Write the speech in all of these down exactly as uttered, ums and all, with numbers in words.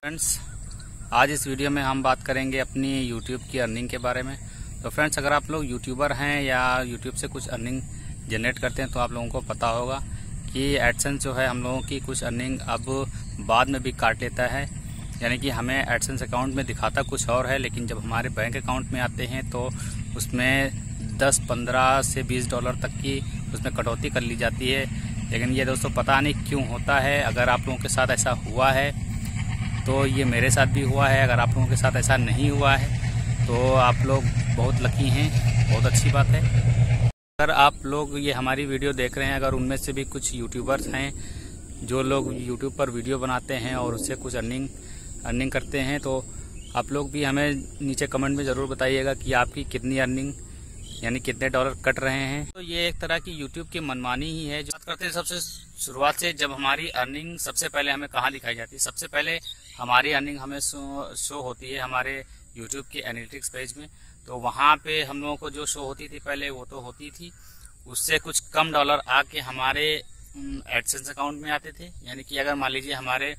Friends, आज इस video में हम बात करेंगे अपनी यूट्यूब की अर्निंग के बारे में। तो फ्रेंड्स, अगर आप लोग यूट्यूबर हैं या यूट्यूब से कुछ अर्निंग जनरेट करते हैं तो आप लोगों को पता होगा कि एडसेंस जो है हम लोगों की कुछ अर्निंग अब बाद में भी काट लेता है। यानी कि हमें एडसेंस अकाउंट में दिखाता कुछ और है, लेकिन जब हमारे बैंक अकाउंट में आते हैं तो उसमें दस पंद्रह से बीस डॉलर तक की उसमें कटौती कर ली जाती है। लेकिन ये दोस्तों पता नहीं क्यों होता है। अगर आप लोगों के साथ ऐसा हुआ है तो ये मेरे साथ भी हुआ है। अगर आप लोगों के साथ ऐसा नहीं हुआ है तो आप लोग बहुत लकी हैं, बहुत अच्छी बात है। अगर आप लोग ये हमारी वीडियो देख रहे हैं, अगर उनमें से भी कुछ यूट्यूबर्स हैं जो लोग यूट्यूब पर वीडियो बनाते हैं और उससे कुछ अर्निंग अर्निंग करते हैं, तो आप लोग भी हमें नीचे कमेंट में ज़रूर बताइएगा कि आपकी कितनी अर्निंग यानी कितने डॉलर कट रहे हैं। तो ये एक तरह की यूट्यूब की मनमानी ही है। जो बात करते हैं सबसे शुरुआत से, जब हमारी अर्निंग सबसे पहले हमें कहाँ दिखाई जाती है। सबसे पहले हमारी अर्निंग हमें शो, शो होती है हमारे यूट्यूब के एनालिटिक्स पेज में। तो वहाँ पे हम लोगों को जो शो होती थी पहले, वो तो होती थी, उससे कुछ कम डॉलर आके हमारे एडसेंस अकाउंट में आते थे। यानी कि अगर मान लीजिए हमारे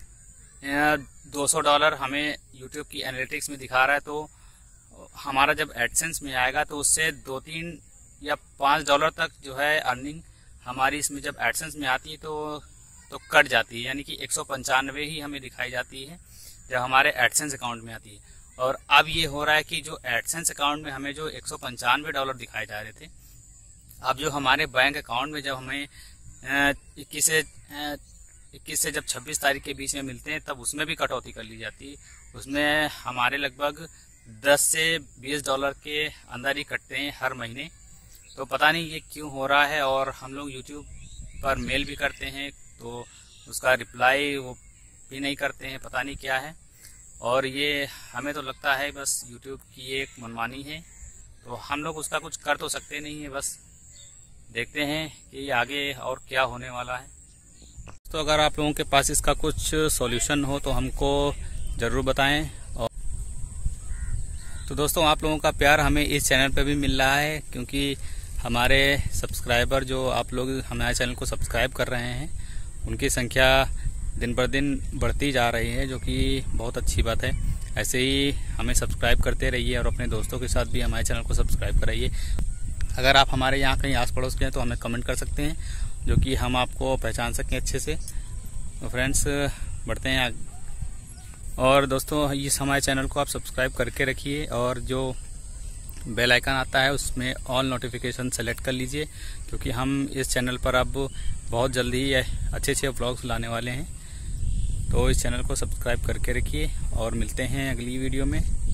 दो सौ डॉलर हमें यूट्यूब की एनालिटिक्स में दिखा रहा है, तो हमारा जब एडसेंस में आएगा तो उससे दो तीन या पाँच डॉलर तक जो है अर्निंग हमारी इसमें जब एडसेंस में आती है तो तो कट जाती है। यानी कि एक सौ पंचानवे ही हमें दिखाई जाती है जब हमारे एडसेंस अकाउंट में आती है। और अब ये हो रहा है कि जो एडसेंस अकाउंट में हमें जो एक सौ पंचानवे डॉलर दिखाए जा रहे थे, अब जो हमारे बैंक अकाउंट में जब हमें इक्कीस से इक्कीस से जब छब्बीस तारीख के बीच में मिलते हैं, तब उसमें भी कटौती कर ली जाती है। उसमें हमारे लगभग दस से बीस डॉलर के अंदर ही कटते हैं हर महीने। तो पता नहीं ये क्यों हो रहा है। और हम लोग यूट्यूब पर मेल भी करते हैं तो उसका रिप्लाई वो भी नहीं करते हैं, पता नहीं क्या है। और ये हमें तो लगता है बस यूट्यूब की एक मनमानी है। तो हम लोग उसका कुछ कर तो सकते नहीं है, बस देखते हैं कि आगे और क्या होने वाला है। तो अगर आप लोगों के पास इसका कुछ सॉल्यूशन हो तो हमको ज़रूर बताएं। और तो दोस्तों, आप लोगों का प्यार हमें इस चैनल पे भी मिल रहा है, क्योंकि हमारे सब्सक्राइबर जो आप लोग हमारे चैनल को सब्सक्राइब कर रहे हैं, उनकी संख्या दिन पर दिन बढ़ती जा रही है, जो कि बहुत अच्छी बात है। ऐसे ही हमें सब्सक्राइब करते रहिए और अपने दोस्तों के साथ भी हमारे चैनल को सब्सक्राइब कराइए। अगर आप हमारे यहाँ कहीं आस पड़ोस के हैं तो हमें कमेंट कर सकते हैं, जो कि हम आपको पहचान सकें अच्छे से। तो फ्रेंड्स, बढ़ते हैं आगे। और दोस्तों, इस हमारे चैनल को आप सब्सक्राइब करके रखिए और जो बेल आइकन आता है उसमें ऑल नोटिफिकेशन सेलेक्ट कर लीजिए, क्योंकि हम इस चैनल पर अब बहुत जल्दी ही अच्छे अच्छे व्लॉग्स लाने वाले हैं। तो इस चैनल को सब्सक्राइब करके रखिए और मिलते हैं अगली वीडियो में।